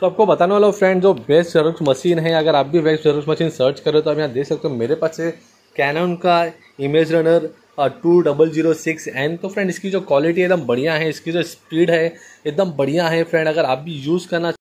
तो आपको बताने वाला हूँ फ्रेंड, जो बेस्ट जेरोक्स मशीन है, अगर आप भी बेस्ट जेरोक्स मशीन सर्च करो तो आप यहाँ देख सकते हो मेरे पास है कैनन का इमेज रनर 2006N। तो फ्रेंड इसकी जो क्वालिटी है एकदम बढ़िया है, इसकी जो स्पीड है एकदम बढ़िया है फ्रेंड। अगर आप भी यूज़ करना